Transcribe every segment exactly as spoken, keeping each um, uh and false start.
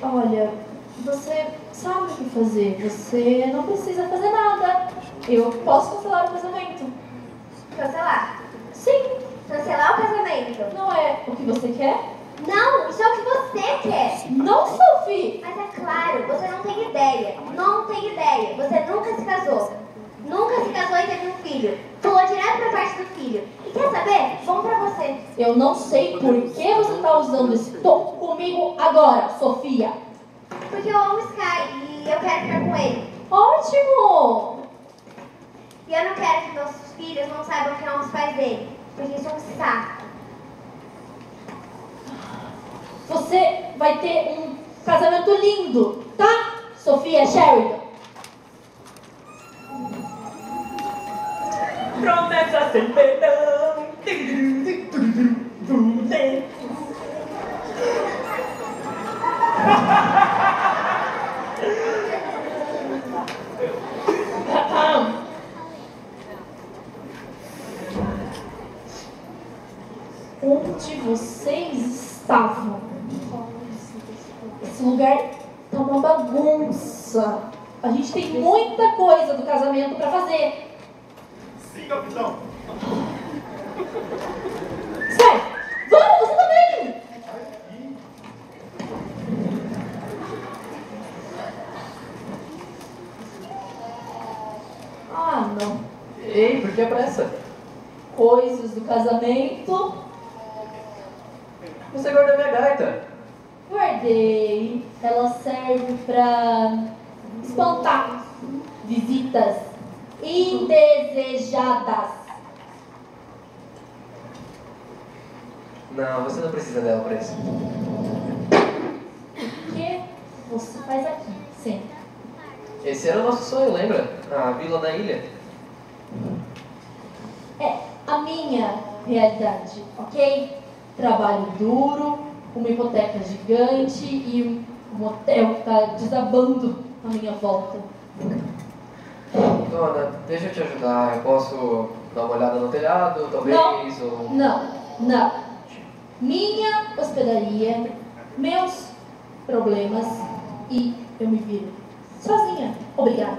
Olha, você sabe o que fazer. Você não precisa fazer nada. Eu posso cancelar o casamento. Cancelar? Sim. Cancelar o casamento? Não é o que você quer? Não, isso é o que você quer. Não, Sophie. Mas é claro, você não tem ideia. Não tem ideia. Você nunca se casou. Nunca se casou e teve um filho. Pulou direto pra parte do filho. E quer saber? Bom pra você. Eu não sei por que você está usando esse tom comigo agora, Sofia. Porque eu amo Sky e eu quero ficar com ele. Ótimo! E eu não quero que nossos filhos não saibam quem são os pais dele. Porque isso é um saco. Você vai ter um casamento lindo, tá, Sofia Sheridan? Promessa sem perdão. Onde vocês estavam? Esse lugar tá uma bagunça. A gente tem muita coisa do casamento pra fazer. Sim, capitão. Sai! Vamos, você também! Ah, não. Ei, por que pressa? Coisas do casamento. Você guardou minha gaita. Guardei. Ela serve pra espantar visitas indesejadas. Não, você não precisa dela pra isso. O que você faz aqui? Senta. Esse era o nosso sonho, lembra? A vila na ilha. É a minha realidade, ok? Trabalho duro, uma hipoteca gigante e um hotel que tá desabando à minha volta. Dona, deixa eu te ajudar. Eu posso dar uma olhada no telhado, talvez, Não. ou... Não, não. Minha hospedaria, meus problemas e eu me viro sozinha. Obrigada.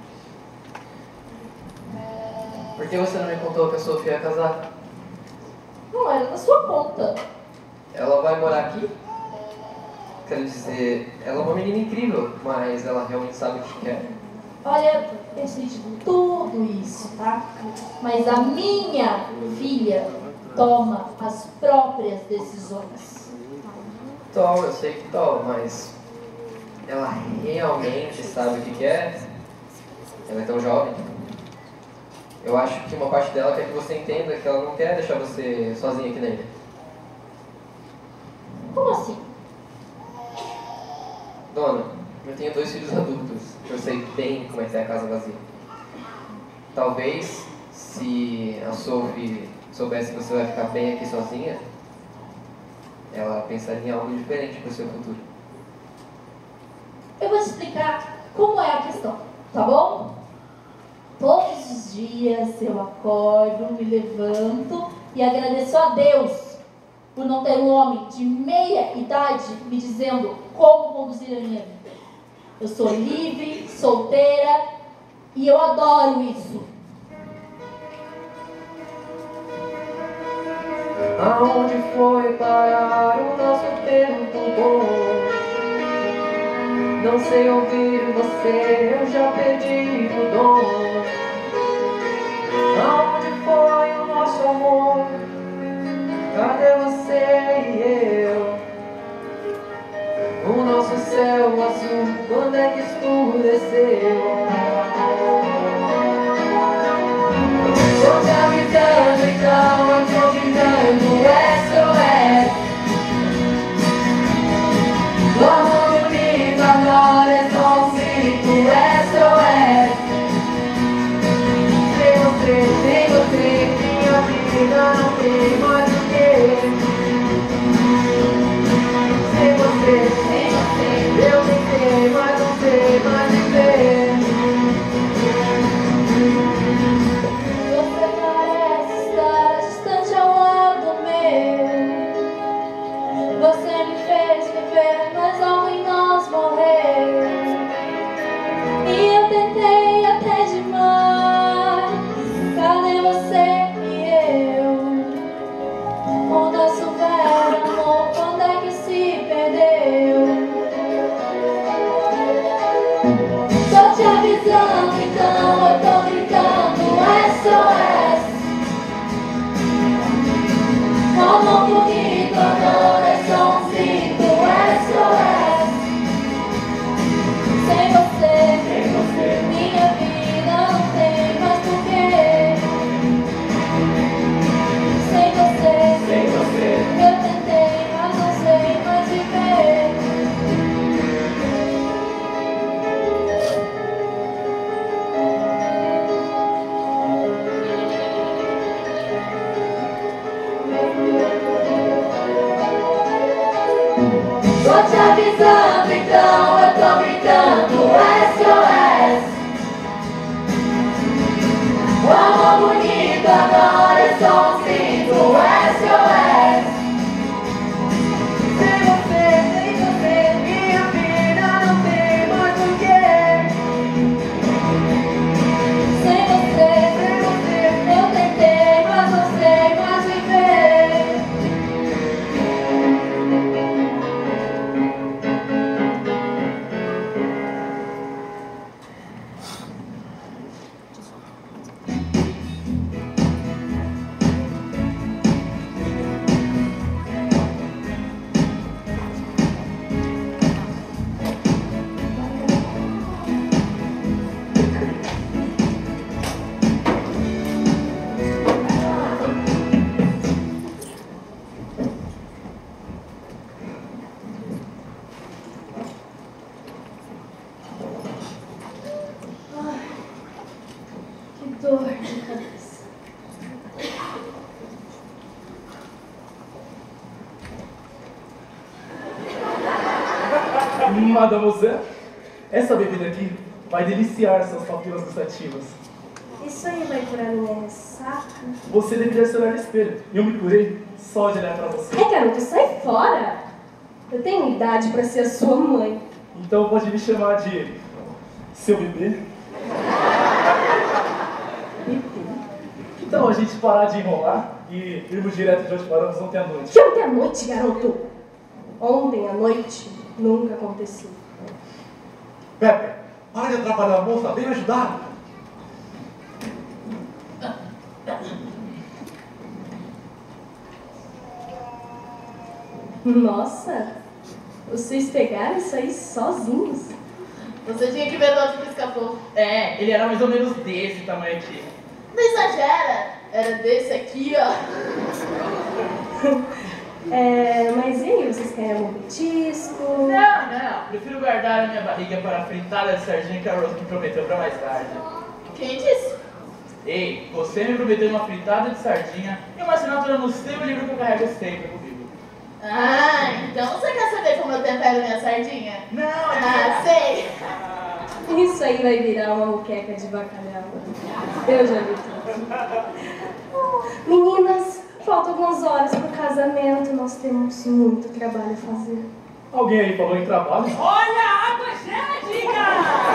Por que você não me contou que a Sofia ia casar? Não era na sua conta. Ela vai morar aqui? Quero dizer, ela é uma menina incrível, mas ela realmente sabe o que quer. Olha, eu sei de tudo isso, tá? Mas a minha filha toma as próprias decisões. Toma, eu sei que toma, mas ela realmente sabe o que quer? Ela é tão jovem. Eu acho que uma parte dela quer que você entenda que ela não quer deixar você sozinha aqui na ilha. Como assim? Dona, eu tenho dois filhos adultos. Eu sei bem como é que é a casa vazia. Talvez, se a Sophie soubesse que você vai ficar bem aqui sozinha, ela pensaria em algo diferente para o seu futuro. Eu vou te explicar como é a questão, tá bom? Todos os dias eu acordo, me levanto e agradeço a Deus por não ter um homem de meia idade me dizendo como conduzir a minha vida. Eu sou livre, solteira e eu adoro isso. Aonde foi parar o nosso tempo bom? Não sei ouvir você, eu já perdi o dom. Aonde foi o nosso amor? Cadê você e eu? O nosso céu azul, quando é que escureceu? Tô te avisando então, eu tô gritando S O S. O amor bonito agora é só um grito S O S. Sem você, sem você, minha vida não tem mais o que. Sem você, sem você, eu nem sei, mas não sei mais viver. avisando, então eu tô gritando S O S. O amor bonito agora é só um símbolo S O S. Sem você, sem você, minha vida não tem mais o quê. Sem você, sem você, eu tentei, mas não sei mais viver. Dor de cabeça. Mademoiselle, essa bebida aqui vai deliciar suas papilas gustativas. Isso aí vai curar minha ressaca? Você deveria se olhar no espelho. Eu me curei só de olhar pra você. É, garoto, sai fora! Eu tenho idade pra ser a sua mãe. Então pode me chamar de seu bebê. Que tal a gente parar de enrolar e irmos direto de onde paramos ontem à noite? Que ontem à noite, garoto? Ontem à noite nunca aconteceu. Pepe, para de atrapalhar a moça, vem me ajudar. Nossa, vocês pegaram isso aí sozinhos? Você tinha que ver de onde que escapou. É, ele era mais ou menos desse tamanho aqui. Não exagera! Era desse aqui, ó. É, mas e aí, vocês querem algum petisco? Não, não, prefiro guardar a minha barriga para a fritada de sardinha que a Rose me prometeu para mais tarde. Quem disse? Ei, você me prometeu uma fritada de sardinha e uma assinatura no seu livro que eu carrego sempre comigo. Ah, então você quer saber como eu tempero minha sardinha? Não, Ah, sei! Isso aí vai virar uma muqueca de bacalhau. Eu já vi tudo. Meninas, faltam algumas horas pro casamento. Nós temos muito trabalho a fazer. Alguém aí falou em trabalho? Olha a água gelada!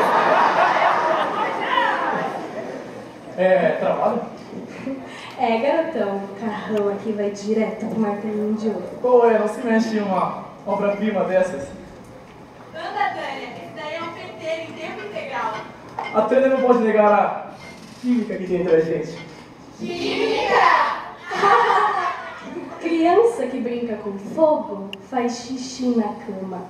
É, trabalho? É, garotão, o carrão aqui vai direto pro martelinho de ouro. Qual é? Não se mexe em uma obra-prima dessas? Anda, Tânia, esse daí é um penteiro em tempo integral. A Tânia não pode negar a química que tem entre a gente. Química! Criança que brinca com fogo faz xixi na cama.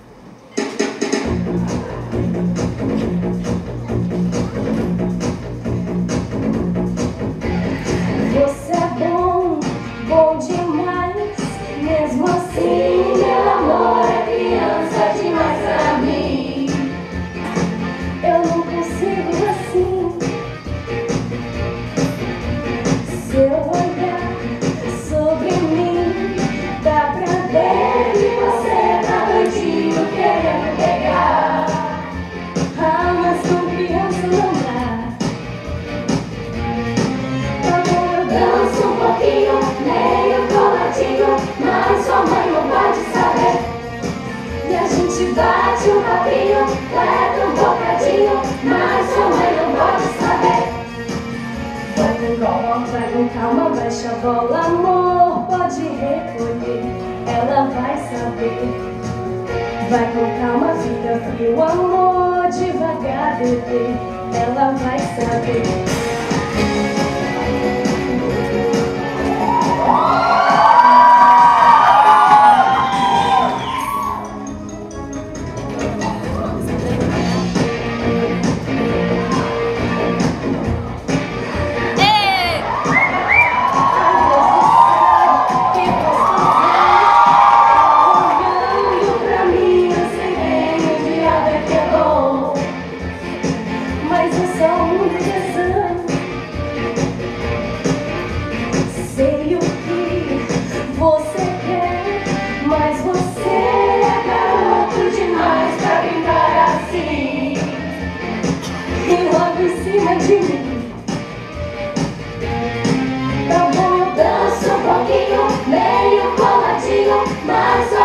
Você é bom, bom demais. Mesmo assim, meu amor é criança demais pra mim. Eu não consigo assim. Seu olhar sobre mim dá pra ver que você tá doidinho querendo pegar. Ah, mas com criança não dá. Tá bom, eu danço um pouquinho, meio coladinho, mas sua mãe não pode saber. E a gente bate um papinho, leva um bocadinho, mas sua mãe não pode saber. Vai com calma, vai com calma, baixa a bola, amor, pode recolher, ela vai saber. Vai com calma, fica frio, amor, devagar, bebê, ela vai saber. Mas eu sou um tesão.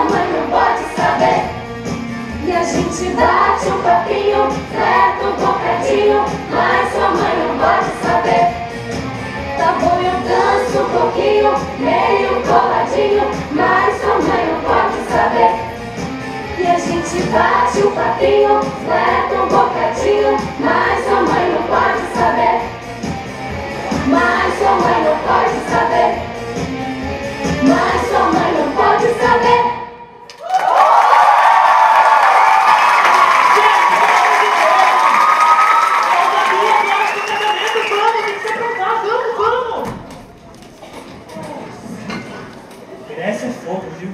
mãe não pode saber. E a gente bate um papinho, fleta um bocadinho, mas sua mãe não pode saber. Tá bom, eu danço um pouquinho, meio coladinho, mas sua mãe não pode saber. E a gente bate um papinho, fleta um bocadinho, mas sua mãe não pode saber. Mas sua mãe não pode saber. Mas sua mãe não pode saber. Essa é fogo, viu?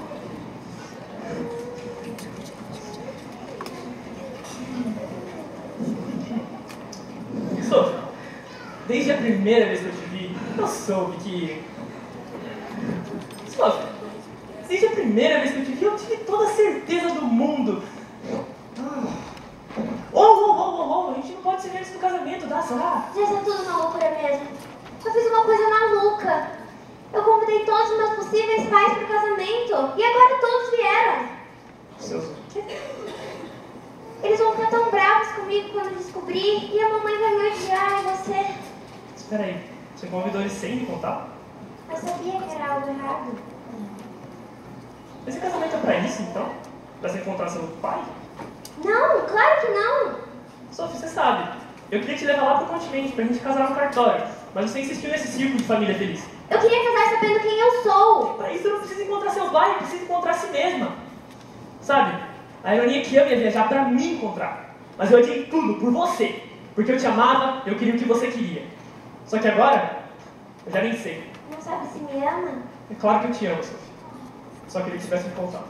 Sofia, desde a primeira vez que eu te vi, eu soube que... Sofia, desde a primeira vez que eu te vi, eu tive toda a certeza do mundo. Ah. Oh, oh, oh, oh, oh, a gente não pode se ver antes do casamento, dá, será? Gente, é tudo uma loucura mesmo. Eu fiz uma coisa maluca. Eu convidei todos os meus possíveis pais para o casamento e agora todos vieram. Seus o quê? Eles vão ficar tão bravos comigo quando descobrir e a mamãe vai me odiar e você... Espera aí, você convidou eles sem me contar? Eu sabia que era algo errado. Esse casamento é pra isso, então? Pra você encontrar seu pai? Não, claro que não. Sofia, você sabe, eu queria te levar lá pro continente pra gente casar no cartório, mas você insistiu nesse círculo de família feliz. Eu queria casar sabendo quem eu sou. Pra isso eu não preciso encontrar seu pai, precisa encontrar a si mesma. Sabe, a ironia é que eu ia viajar pra me encontrar, mas eu adiei tudo por você, porque eu te amava, eu queria o que você queria. Só que agora, eu já nem sei. Não sabe se me ama? É claro que eu te amo, Sofia. Só queria que tivesse me contado.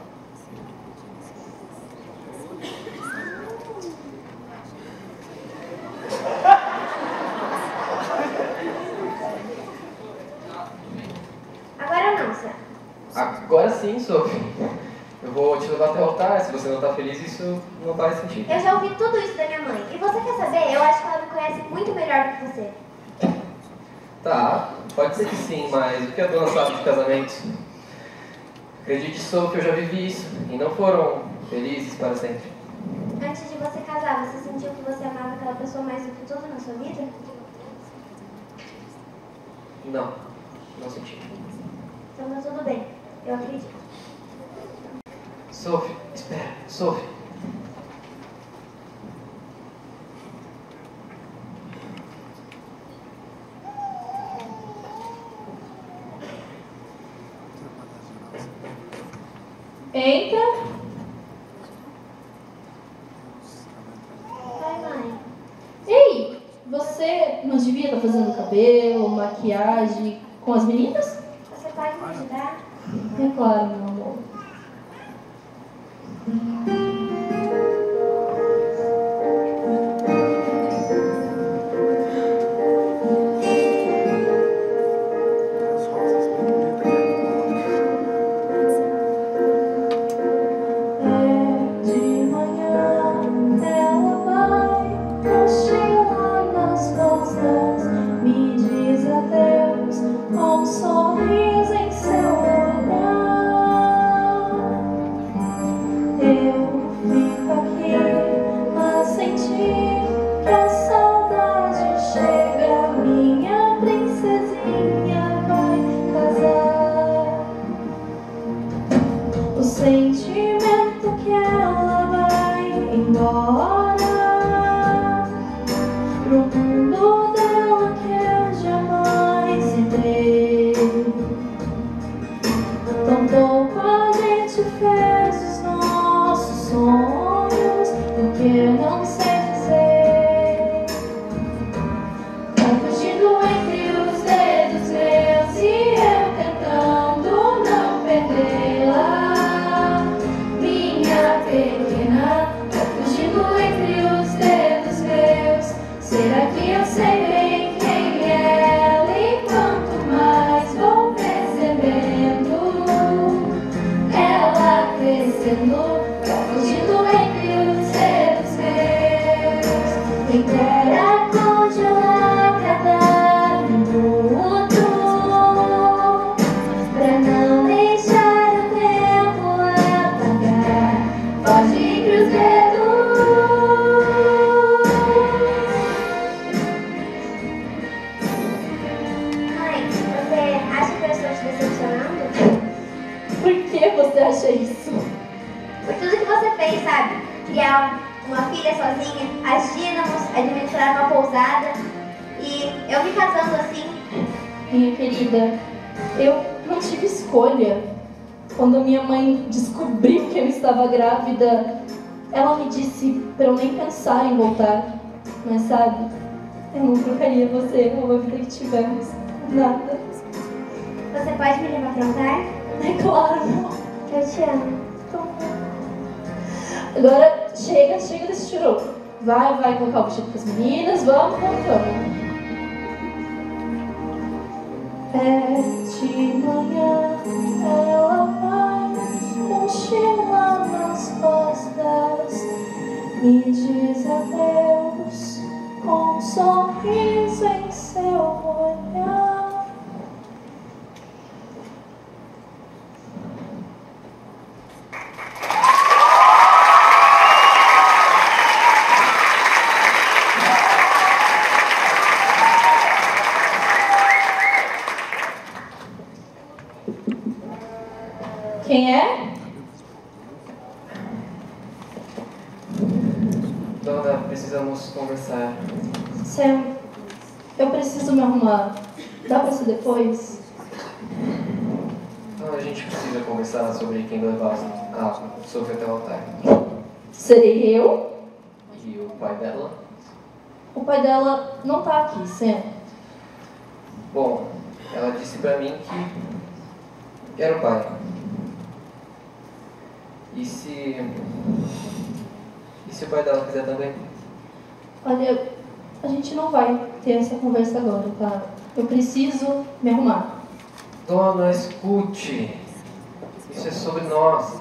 Agora não, Sam. Agora sim, Sofia. Eu vou te levar até o altar. Se você não tá feliz, isso não faz sentido. Eu já ouvi tudo isso da minha mãe. E você quer saber? Eu acho que ela me conhece muito melhor do que você. Tá, pode ser que sim, mas o que a dona sabe de casamento? Acredite, Sofia, eu já vivi isso. E não foram felizes para sempre. Antes de você casar, você sentiu que você amava aquela pessoa mais do que tudo na sua vida? Não, não senti. Então tá tudo bem. Eu acredito. Sofia, espera, Sofia. Entra. Vai, mãe. Ei, você não devia estar fazendo cabelo, maquiagem com as meninas? Você pode me ajudar? É claro, meu amor. Fugindo entre os dedos meus. sabe? Criar uma filha sozinha, as dínamos, administrar uma pousada. E eu me casando assim. Minha querida, eu não tive escolha. Quando minha mãe descobriu que eu estava grávida, ela me disse para eu nem pensar em voltar. Mas sabe, eu não trocaria você ou a vida que tivemos. Nada. Você pode me levar pra lugar? É claro, não. Eu te amo. Agora chega, chega desse churro. Vai, vai colocar o vestido com as meninas, vamos, vamos, vamos. É de manhã, ela vai, mochila nas costas, me diz adeus, com um sorriso em seu olhar. Quem é? Dona, precisamos conversar. Sam, eu preciso me arrumar. Dá pra ser depois? Então a gente precisa conversar sobre quem levar a Sophie até o altar. Serei eu? E o pai dela? O pai dela não tá aqui, Sam. Bom, ela disse pra mim que era o pai. E se... E se o pai dela quiser também? Olha, a gente não vai ter essa conversa agora, tá? Eu preciso me arrumar. Dona, escute. Isso é sobre nós.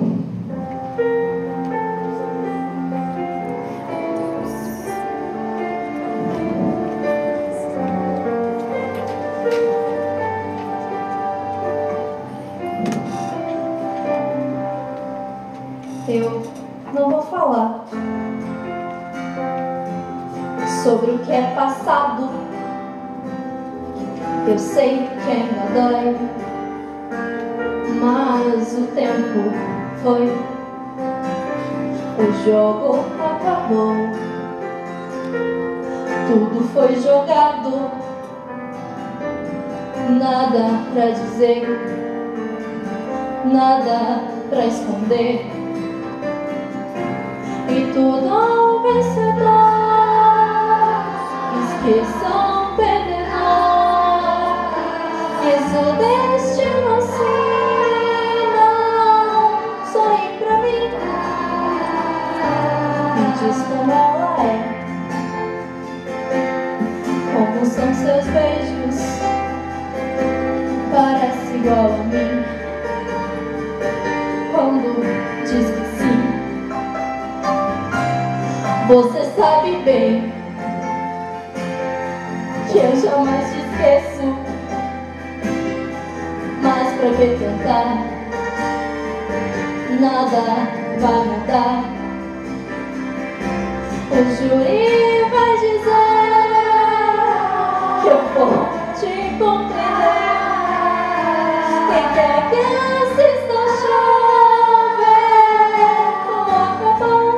Eu não vou falar sobre o que é passado. Eu sei que ainda dói, mas o tempo foi, o jogo acabou, tudo foi jogado, nada pra dizer, nada pra esconder. E tudo ao vencedor, esqueçam o perdedor, mas o destino ensina, sorri pra mim, me diz como ela é, como são seus beijos, parece igual a mim, quando diz que sim. Você sabe bem que eu jamais te esqueço, mas pra que tentar? Nada vai mudar. O júri vai dizer que eu vou te compreender. Quem quer que assista chover como acabou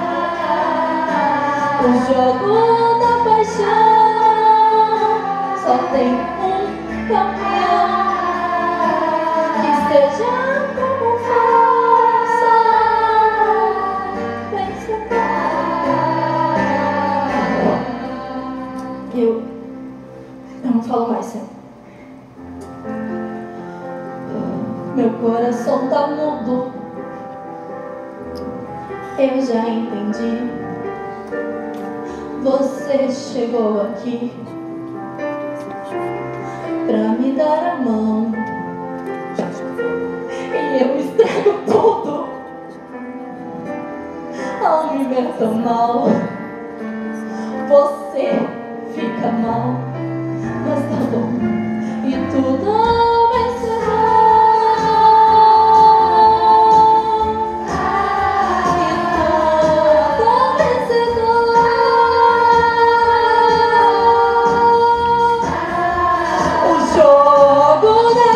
o jogo da paixão, só tem um campeão que seja como força vencedor. Eu, eu não falo mais, Sam. Meu coração tá mudo. Eu já entendi. Você chegou aqui pra me dar a mão e eu estrago tudo ao me ver tão mal. Você fica mal, mas tá bom, e tudo vai ser bom.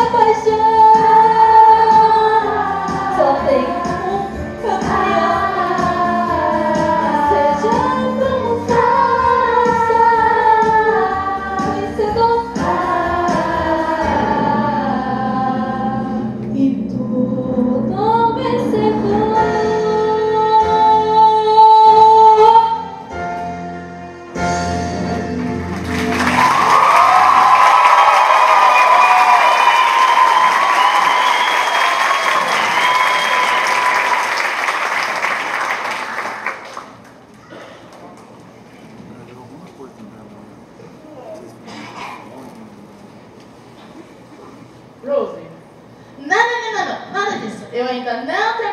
Só tem um campeão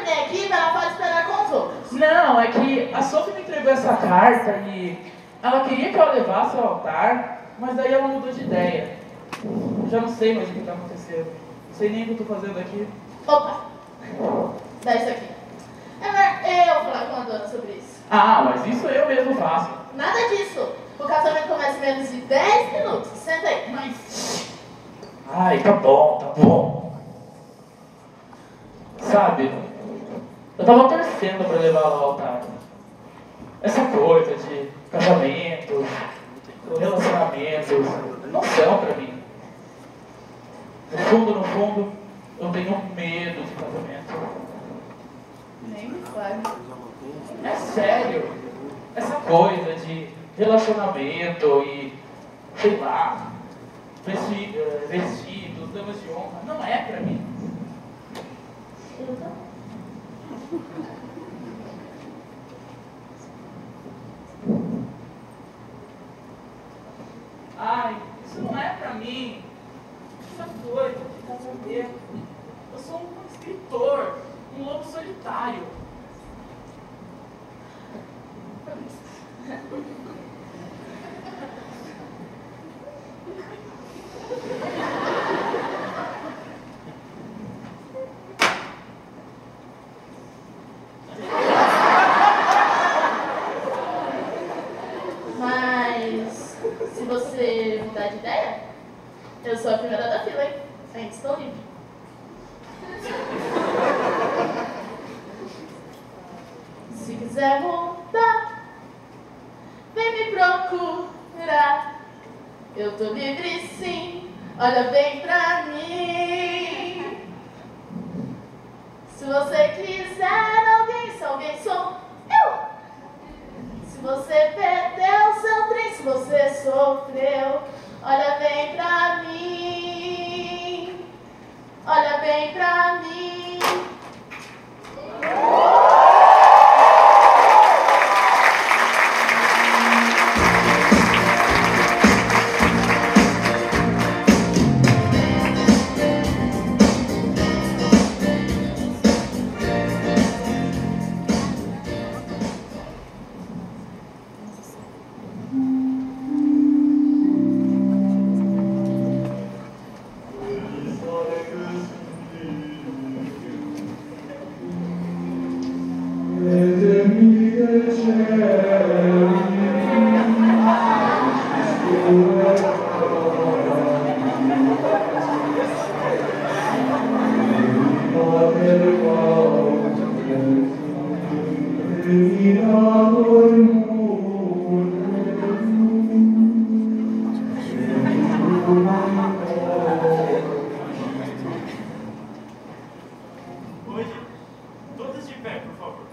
terminei aqui, ela pode esperar com os outros. Não, é que a Sophie me entregou essa carta e ela queria que eu a levasse ao altar, mas daí ela mudou de ideia. Eu já não sei mais o que está acontecendo. Não sei nem o que eu estou fazendo aqui. Opa! Dá isso aqui. É melhor eu falar com a dona sobre isso. Ah, mas isso eu mesmo faço. Nada disso. O casamento começa em menos de dez minutos. Senta aí. Mas... Ai, tá bom, tá bom. Sabe, eu tava torcendo pra levar ela ao altar. Essa coisa de casamento, relacionamentos, não são pra mim. No fundo, no fundo, eu tenho medo de casamento. Nem me fale. É sério. Essa coisa de relacionamento e, sei lá, vesti, eh, vestidos, damas de honra, não é pra mim. Eu também. Ai, isso não é pra mim. Essa coisa de casamento. Eu sou um escritor, um lobo solitário. Mas, se você mudar de ideia, eu sou a primeira da fila, hein? Ainda estou livre. Se quiser mudar, vem me procurar. Eu tô livre sim, olha bem pra mim. Se você quiser alguém, se alguém sou eu. Se você perdeu seu trem, se você sofreu, olha bem pra mim. Olha bem pra mim. Hoje, todos de pé, por favor.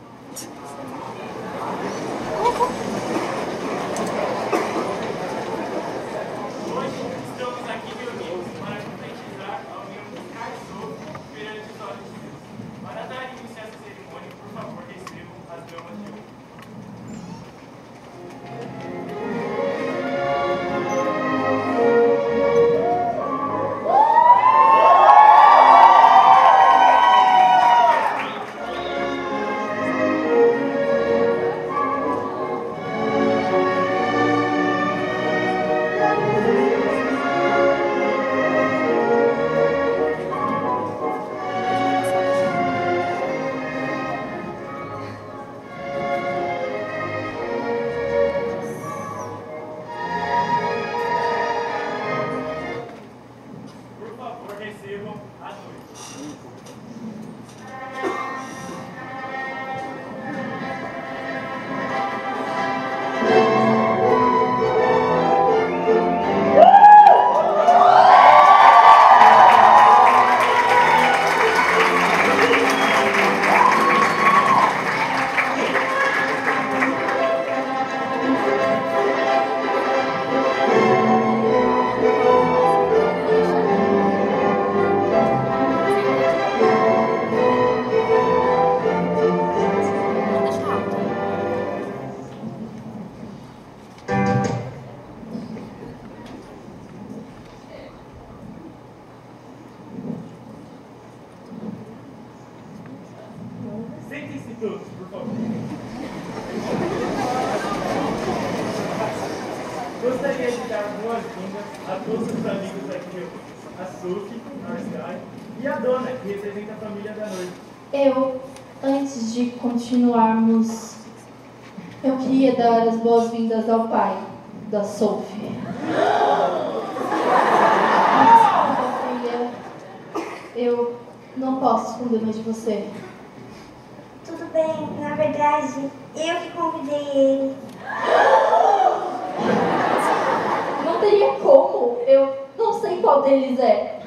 Hoje estamos aqui reunidos para concretizar a união de Caio perante os olhos de Deus. Para dar início a essa cerimônia, por favor, recebam as damas de honra. Gostaria de dar boas-vindas a todos os amigos aqui reunidos, a Suki, a Arsky e a Dona, que representa a família da noiva. Eu, antes de continuarmos, eu queria dar as boas-vindas ao pai da Sophie. Desculpa, filha. Eu não posso esconder mais de você. Tudo bem, na verdade, eu que convidei ele. Não teria como. Eu não sei qual deles é.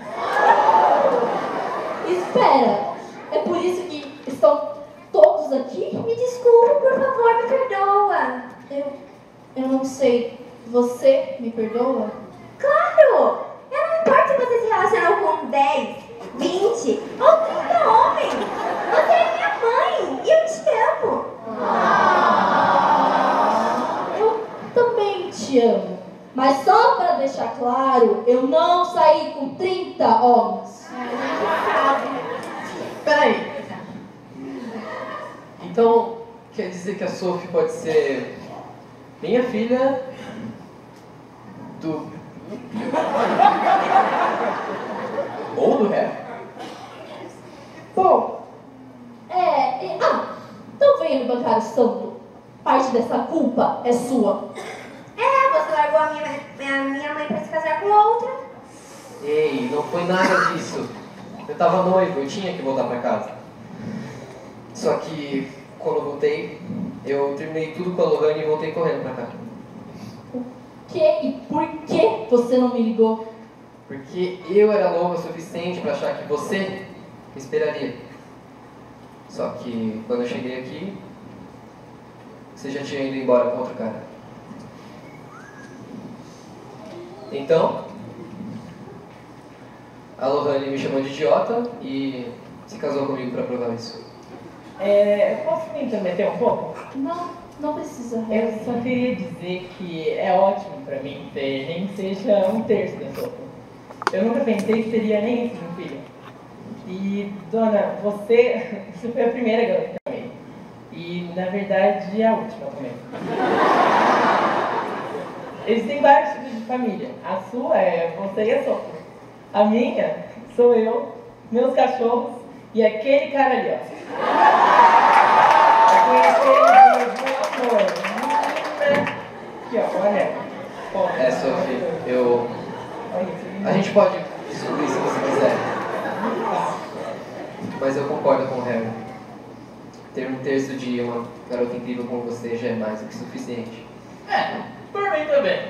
Espera. É por isso que estão todos aqui? Me desculpa, por favor, me perdoa. Eu, eu não sei. Você me perdoa? Claro! Eu não importa se você se relacionou com dez, vinte ou trinta homens. Você é minha mãe e eu te amo. Eu também te amo. Mas só para deixar claro, eu não saí com trinta homens. Peraí. Então, quer dizer que a Sophie pode ser minha filha do... ou do Harry? Bom, é... é ah, então venha me bancar o santo. Parte dessa culpa é sua. É, você largou a minha, minha, minha mãe pra se casar com outra. Ei, não foi nada disso. Eu tava noivo, eu tinha que voltar pra casa. Só que, quando eu voltei, eu terminei tudo com a Lohane e voltei correndo pra cá. O que e por que você não me ligou? Porque eu era louco o suficiente pra achar que você me esperaria. Só que, quando eu cheguei aqui, você já tinha ido embora com outro cara. Então, a Lohane me chamou de idiota e se casou comigo pra provar isso. É, eu posso me intrometer um pouco? Não, não precisa. Eu só queria dizer que é ótimo pra mim ter nem que seja um terço da sopa. Eu nunca pensei que teria nem isso no filho. E, dona, você, você foi a primeira garota que eu amei. E, na verdade, a última também. Existem vários tipos de família. A sua é você e a sopa. A minha sou eu, meus cachorros e aquele cara ali, ó. Eu conheci ele de amor. Aqui, ó, olha. Ó, É, Sophie, eu... A gente pode descobrir se você quiser. Mas eu concordo com o Harry. Ter um terço de uma garota incrível como você já é mais do que suficiente. É, por mim também.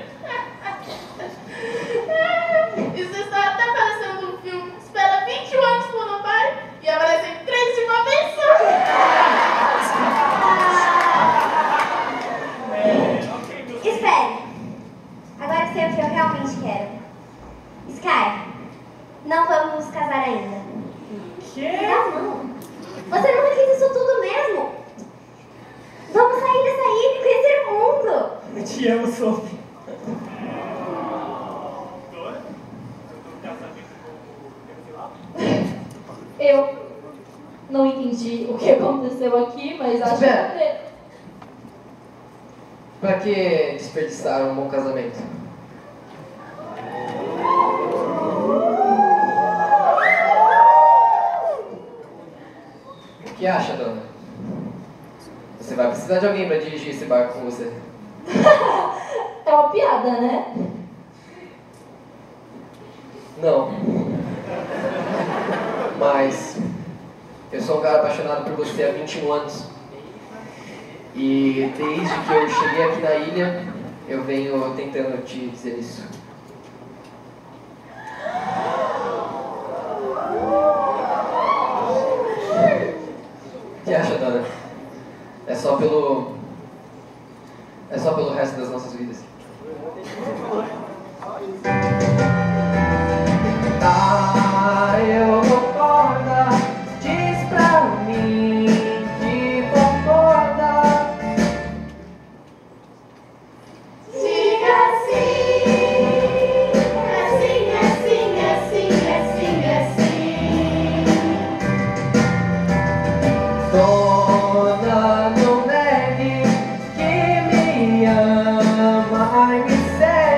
Isso está até parecendo um filme. Espera vinte anos por um pai e aparecem três de uma vez só. Espere. Agora sei o que eu realmente quero. Sky, não vamos nos casar ainda. que? Não, não. Você nunca quis isso tudo mesmo? Vamos sair dessa ilha e conhecer o mundo. Eu te amo, Sophie. Dona, eu tô casamento com o sei lá. Eu não entendi o que aconteceu aqui, mas acho Espera. que... Pra que desperdiçar um bom casamento? O que acha, dona? Você vai precisar de alguém pra dirigir esse barco com você. É uma piada, né? Não. Mas eu sou um cara apaixonado por você há vinte e um anos. E desde que eu cheguei aqui na ilha, eu venho tentando te dizer isso. O que acha, dona? É só pelo... É só pelo resto das nossas vidas. Ah, eu concordo. Diz pra mim que concorda. Diga assim, assim, assim, assim, assim, assim. Dona, não negue que me ama, ai me segue.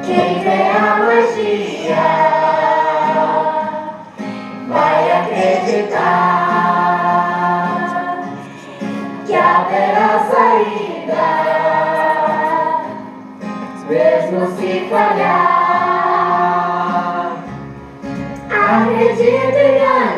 Quem vê a magia vai acreditar que haverá saída, mesmo se falhar. Acredito em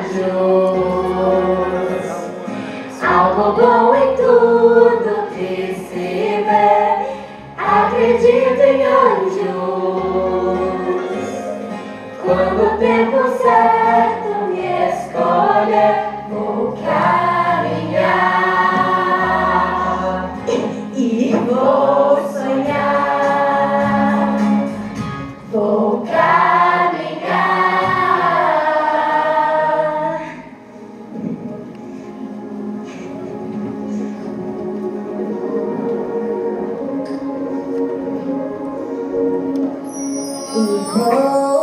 anjos, algo bom em tudo que se vê. Acredito em anjos, quando o tempo certo me escolher, vou caminhar e vou sonhar, vou caminhar. E vou